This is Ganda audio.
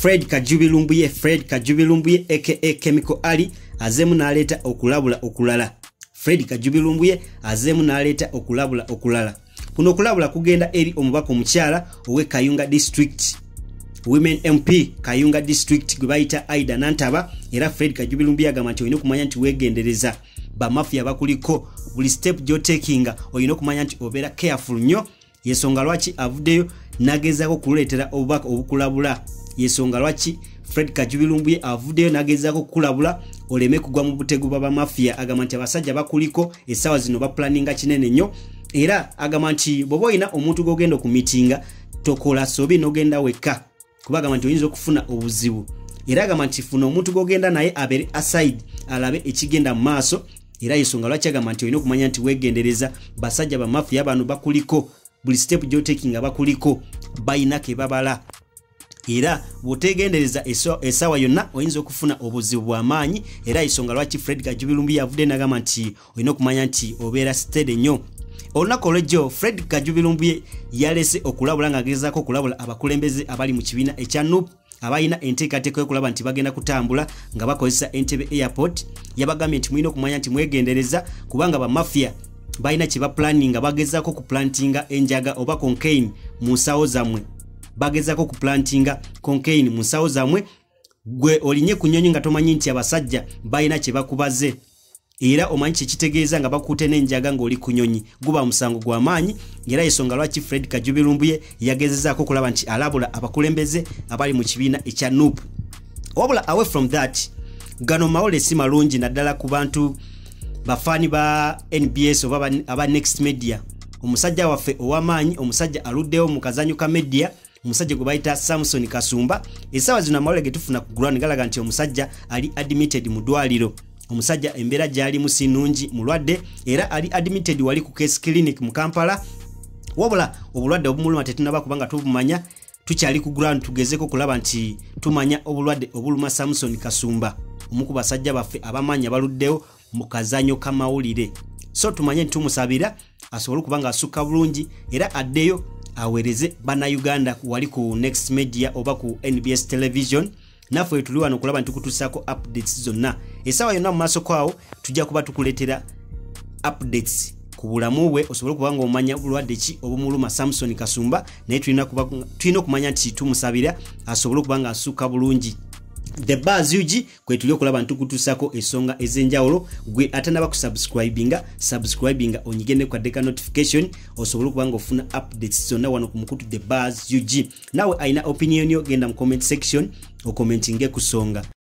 Fred Kajubi Lumbuye aka Chemical Ali azemu n'aleeta okulabula okulala. Fred Kajubi Lumbuye azemu n'aleeta okulabula okulala. Kuno okulabula kugenda eri omubaka omukyala owe Kayunga District Women MP Kayunga District gwe bayita Aida Nantaba. Era Fred Kajubi Lumbuye agamba nti olina okumanya nti weegendereza ba mafia bakuliko, buli step gy'otekinga olina okumanya nti obeera careful nnyo. Yensonga lwaki avuddeyo nagezaako kuleetera obubaka obukulabula. Yensonga lwaki Fred Kajubi Lumbuye avuddeyo nagezaako kulabula oleme kugwa mu butego bwa mafia. Agamba nti abasajja bakuliko essaawa zino baplaninga kinene nnyo. Era agamba nti bw'oba olina omuntu gw'ogenda okumitinga tokola sobi n'ogenda wekka, kuba agamba nti oyinza okufuna obuzibu. Era agamba nti funa omuntu gw'ogenda naye abeere aside alabe ekigenda mu maaso. Era yensonga lwaki agamba nti olina okumanya nti weegendereza basajja ba mafia bano bakuliko, buli step gy'otekinga bakuliko, bayina ke babala. Era bw'otegendereza essaawa yonna oyinza okufuna obuzibu bw'amaanyi. Era yensonga lwaki Fred Kajubi Lumbuye avudde n'agamba nti olina okumanya nti obeera steady nnyo. Olunaku olw'ejjo Fred Kajubi Lumbuye yalese okulabula ng'agezaako okulabula abakulembeze abali mu kibiina ekya NUP abalina enteekateeka y'okulaba nti bagenda kutambula nga bakozesa Entebbe Airport. Yabagambye nti mulina okumanya nti mwegendereza kubanga ba mafia balina kye baplaninga, bagezaako kuplantinga enjaga oba cocaine mu nsawo zammwe. Bagezaako kuplantinga cocaine mu nsawo zammwe. Gwe olinye ku nnyonyi nga tomanyi nti abasajja balina kye bakubaze. Era omanyi kye kitegeeza nga bakuute n'enjaga ng'oli ku nnyonyi, guba musango gw'amaanyi. Era yensonga lwaki Fred Kajubi Lumbuye yagezezaako okulaba nti alabula abakulembeze abali mu kibiina ekya NUP. Wabula away from that, gano mawole si malungi naddala ku bantu bafaani ba NBS oba aba Next Media. Omusajja waffe ow'amaanyi, omusajja aluddewo mu kazanyo ka media, omusajja gwe bayita Samson Kasumba. Essaawa zino amawole ge tufuna ku ground galaga nti omusajja ali admitted mu ddwaliro. Omusajja embeera gy'ali musi nnungi, mulwadde, era ali admitted wali ku case clinic mu Kampala. Wabula obulwadde obumuluma tetunaba kubanga tubumanya, tukyali ku ground tugezeeko kulaba nti tumanya obulwadde obuluma Samson Kasumba, omu ku basajja baffe abamanya baluddewo mu kazanyo k'amawulire. So tumanye nti tumusabira asobole okuba ng'asukka bulungi era addeyo aweereze bannayuganda wali ku Next Media oba ku NBS Television. Naffe tuli wano kulaba nti tukutuusaako updates zonna. Essaawa yonna mu maaso kwawo tujja kuba tukuleetera updates ku bulamu bwe osobole okuba ng'omanya bulwadde ki obumuluma Samson Kasumba, naye tulina okumanya nti tumusabira asobole okuba ng'asukka bulungi. The Buzz UG kwe tuli okulaba nti tukutuusaako ensonga ez'enjawulo. Gwe atanaba subscribinga onyigende ku kadeka notification osobole okuba ng'ofuna updates zonna wano ku mukutu The Buzz UG. Nawe ayina opinion yo genda mu comment section okomentinge ku nsonga.